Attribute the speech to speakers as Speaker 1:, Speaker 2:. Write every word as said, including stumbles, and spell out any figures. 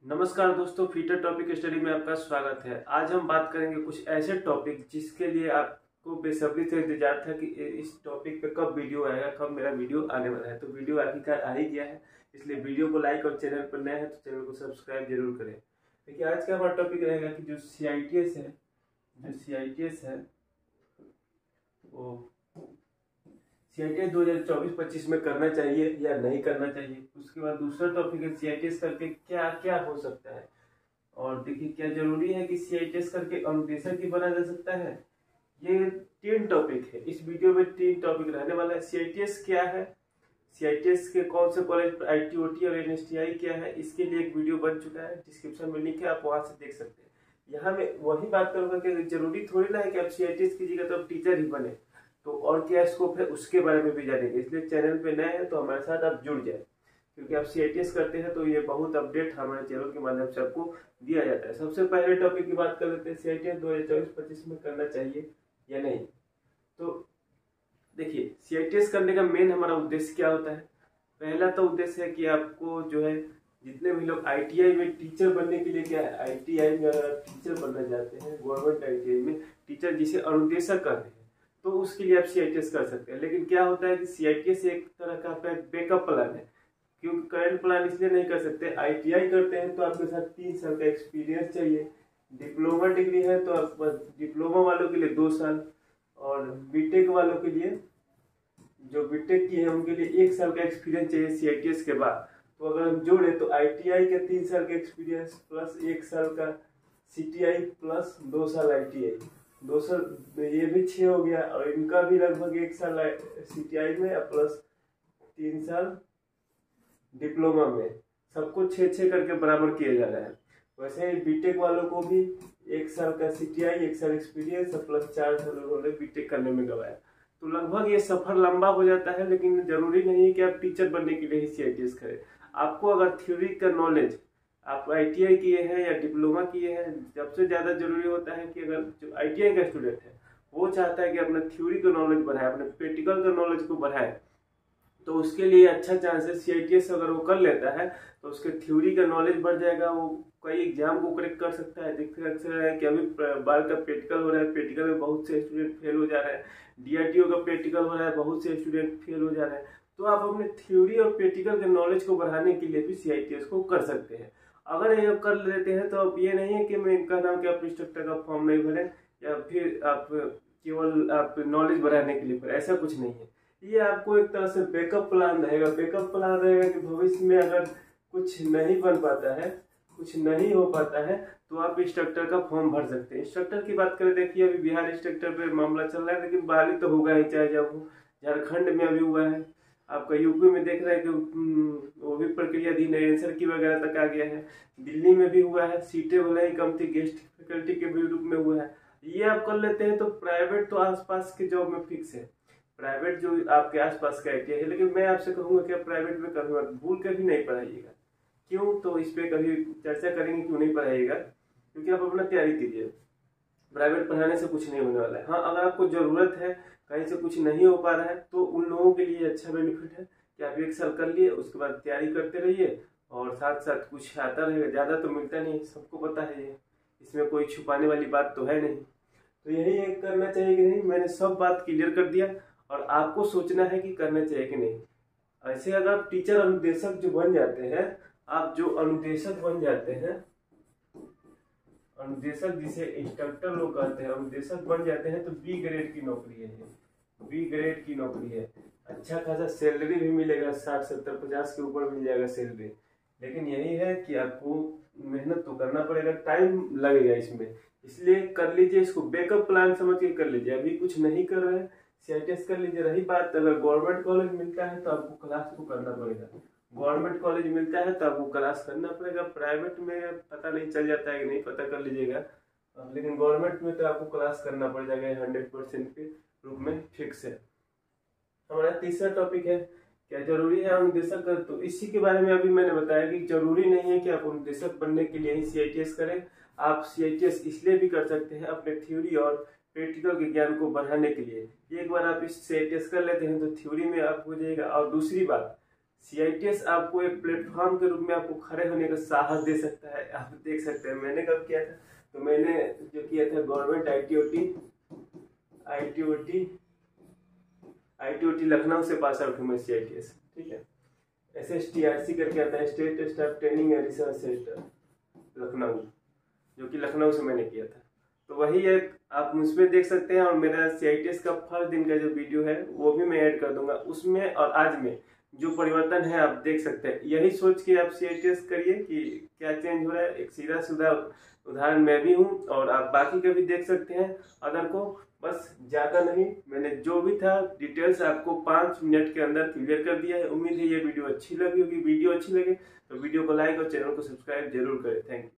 Speaker 1: नमस्कार दोस्तों, fitter topic study में आपका स्वागत है। आज हम बात करेंगे कुछ ऐसे टॉपिक जिसके लिए आपको बेसब्री से इंतजार था कि इस टॉपिक पे कब वीडियो आएगा, कब मेरा वीडियो आने वाला है। तो वीडियो आखिरकार आ ही गया है, इसलिए वीडियो को लाइक और चैनल पर नए हैं तो चैनल को सब्सक्राइब जरूर करें। देखिए, आज का हमारा टॉपिक रहेगा कि जो सी आई टी एस है जो सी आई टी एस है वो सी आई टी एस दो हज़ार चौबीस पच्चीस में करना चाहिए या नहीं करना चाहिए। उसके बाद दूसरा टॉपिक है सी आई टी एस करके क्या क्या हो सकता है, और देखिए क्या जरूरी है कि सी आई टी एस करके अनुदेशक ही बना जा सकता है। ये तीन टॉपिक है, इस वीडियो में तीन टॉपिक रहने वाला है। सी आई टी एस क्या है, सी आई टी एस के कौन से college, I T O T और एन एस टी आई क्या है, इसके लिए एक वीडियो बन चुका है, डिस्क्रिप्शन में लिंक है, आप वहां से देख सकते हैं। यहाँ मैं वही बात करूंगा कि जरूरी थोड़ी ना है कि आप सी आई टी एस कीजिएगा तो आप टीचर ही बने, तो और क्या स्कोप है उसके बारे में भी जानेंगे। इसलिए चैनल पे नए हैं तो हमारे साथ आप जुड़ जाए, क्योंकि आप सी आई टी एस करते हैं तो ये बहुत अपडेट हमारे चैनल के माध्यम से आपको दिया जाता है। सबसे पहले टॉपिक की बात कर लेते हैं, सी आई टी एस दो हज़ार चौबीस पच्चीस में करना चाहिए या नहीं। तो देखिए, सी आई टी एस करने का मेन हमारा उद्देश्य क्या होता है। पहला तो उद्देश्य है कि आपको जो है जितने भी लोग आई टी आई में टीचर बनने के लिए, क्या है आई टी आई में अगर टीचर बनना चाहते हैं, गवर्नमेंट आई टी आई में टीचर जिसे अनुदेशक करते हैं, तो उसके लिए आप सी आई टी एस कर सकते हैं। लेकिन क्या होता है कि सी आई टी एस एक तरह का बैकअप प्लान है, क्योंकि करंट प्लान इसलिए नहीं कर सकते। आई टी आई करते हैं तो आपके साथ तीन साल का एक्सपीरियंस चाहिए, डिप्लोमा डिग्री है तो आप डिप्लोमा वालों के लिए दो साल, और बीटेक वालों के लिए, जो बीटेक की है उनके लिए एक साल का एक्सपीरियंस चाहिए सी आई टी एस के बाद। तो अगर हम जोड़े तो आई टी आई का तीन साल का एक्सपीरियंस प्लस एक साल का सी टी आई प्लस दो साल आई टी आई, दो साल ये भी छः हो गया, और इनका भी लगभग एक साल सी टी आई में प्लस तीन साल डिप्लोमा में, सबको छः छः करके बराबर किया जा रहा है। वैसे ही बीटेक वालों को भी एक साल का सी टी आई, एक साल एक्सपीरियंस प्लस चार साल उन्होंने बीटेक करने में गवाया। तो लगभग ये सफर लंबा हो जाता है, लेकिन जरूरी नहीं है कि आप टीचर बनने के लिए ही सी आई टी एस करें। आपको अगर थ्योरी का नॉलेज, आप आई टी आई किए हैं या डिप्लोमा किए हैं, सबसे ज़्यादा जरूरी होता है कि अगर जो आई टी आई का स्टूडेंट है वो चाहता है कि अपना थ्योरी का नॉलेज बढ़ाए, अपने प्रैक्टिकल का नॉलेज को बढ़ाए, तो उसके लिए अच्छा चांस है सी आई टी एस अगर वो कर लेता है तो उसके थ्योरी का नॉलेज बढ़ जाएगा, वो कई एग्जाम को क्रैक कर सकता है। देख सकते हैं कि अभी बार का प्रैक्टिकल हो रहा है, प्रैक्टिकल में बहुत से स्टूडेंट फेल हो जा रहे हैं, डी आर टी ओ का प्रैक्टिकल हो रहा है, बहुत से स्टूडेंट फेल हो जा रहे हैं। तो आप अपने थ्योरी और प्रैक्टिकल के नॉलेज को बढ़ाने के लिए भी सी आई टी एस को कर सकते हैं। अगर ये कर लेते हैं तो अब ये नहीं है कि मैं कह रहा हूँ कि आप इंस्ट्रक्टर का फॉर्म नहीं भरें या फिर आप केवल आप नॉलेज बढ़ाने के लिए भरें, ऐसा कुछ नहीं है। ये आपको एक तरह से बैकअप प्लान रहेगा। बैकअप प्लान रहेगा कि भविष्य में अगर कुछ नहीं बन पाता है, कुछ नहीं हो पाता है, तो आप इंस्ट्रक्टर का फॉर्म भर सकते हैं। इंस्ट्रक्टर की बात करें, देखिए अभी बिहार इंस्ट्रक्टर पे मामला चल रहा है, लेकिन बहाली तो होगा ही, चाहे जब हो। झारखंड में अभी हुआ है, आपका यूपी में देख रहे हैं कि वो भी प्रक्रियाधीन है, आंसर की वगैरह तक आ गया है। दिल्ली में भी हुआ है, सीटें भले ही कम थी, गेस्ट फैकल्टी के भी रूप में हुआ है। ये आप कर लेते हैं तो प्राइवेट तो आसपास के जॉब में फिक्स है, प्राइवेट जो आपके आसपास का आई टी आई है। लेकिन मैं आपसे कहूँगा कि आप प्राइवेट में कभी भूल कर भी नहीं पढ़ाइएगा। क्यों, तो इस पर कभी चर्चा करेंगे क्यों नहीं पढ़ाइएगा, क्योंकि आप अपना तैयारी कीजिए। प्राइवेट पढ़ाने से कुछ नहीं होने वाला है। हाँ, अगर आपको जरूरत है, कहीं से कुछ नहीं हो पा रहा है, तो उन लोगों के लिए अच्छा बेनिफिट है कि आप एक साल कर लिए, उसके बाद तैयारी करते रहिए और साथ साथ कुछ आता रहेगा। ज़्यादा तो मिलता नहीं, सबको पता है, ये इसमें कोई छुपाने वाली बात तो है नहीं। तो यही एक करना चाहिए कि नहीं, मैंने सब बात क्लियर कर दिया, और आपको सोचना है कि करना चाहिए कि नहीं। ऐसे अगर आप टीचर अनुदेशक जो बन जाते हैं, आप जो अनुदेशक बन जाते हैं, अनुदेशक जिसे इंस्ट्रक्टर लोग कहते हैं, अनुदेशक बन जाते हैं तो बी ग्रेड की नौकरी है, बी ग्रेड की नौकरी है। अच्छा खासा सैलरी भी मिलेगा, साठ सत्तर पचास के ऊपर मिल जाएगा सैलरी। लेकिन यही है कि आपको मेहनत तो करना पड़ेगा, टाइम लगेगा इसमें, इसलिए कर लीजिए इसको, बैकअप प्लान समझ के कर लीजिए। अभी कुछ नहीं कर रहे हैं, सी आई टी एस कर लीजिए। रही बात, अगर गवर्नमेंट कॉलेज मिलता है तो आपको क्लास को करना पड़ेगा, गवर्नमेंट कॉलेज मिलता है तो आपको क्लास करना पड़ेगा। प्राइवेट में पता नहीं चल जाता है कि नहीं, पता कर लीजिएगा, लेकिन गवर्नमेंट में तो आपको क्लास करना पड़ जाएगा, हंड्रेड परसेंट के रूप में फिक्स है। हमारा तीसरा टॉपिक है, क्या जरूरी है अनुदेशक कर, तो इसी के बारे में अभी मैंने बताया कि जरूरी नहीं है कि आप अनुदेशक बनने के लिए ही सी आई टी एस करें। आप सी आई टी एस इसलिए भी कर सकते हैं अपने थ्योरी और प्रैक्टिकल के ज्ञान को बढ़ाने के लिए। एक बार आप इस सी आई टी एस कर लेते हैं तो थ्योरी में आप हो जाएगा। और दूसरी बात, सी आई टी एस आपको एक प्लेटफॉर्म के रूप में आपको खड़े होने का साहस दे सकता है, आप देख सकते हैं मैंने कब किया था। तो मैंने जो किया था government I T O T I T O T I T O T Lucknow से पास आउट हूँ मैं सी आई टी एस, ठीक है। S S T R C करके आता है, state staff training and research centre Lucknow, जो कि लखनऊ से मैंने किया था। तो वही एक आप उसमें देख सकते हैं। और मेरा सी आई टी एस का फर्स्ट दिन का जो वीडियो है वो भी मैं ऐड कर दूंगा उसमें। और आज में जो परिवर्तन है आप देख सकते हैं। यही सोच के आप सी आई टी एस करिए कि क्या चेंज हो रहा है। एक सीधा सीधा उदाहरण मैं भी हूँ और आप बाकी का भी देख सकते हैं अदर को। बस ज़्यादा नहीं, मैंने जो भी था डिटेल्स आपको पाँच मिनट के अंदर क्लियर कर दिया है। उम्मीद है ये वीडियो अच्छी लगी होगी। वीडियो अच्छी लगे तो वीडियो को लाइक और चैनल को सब्सक्राइब जरूर करें। Thank you.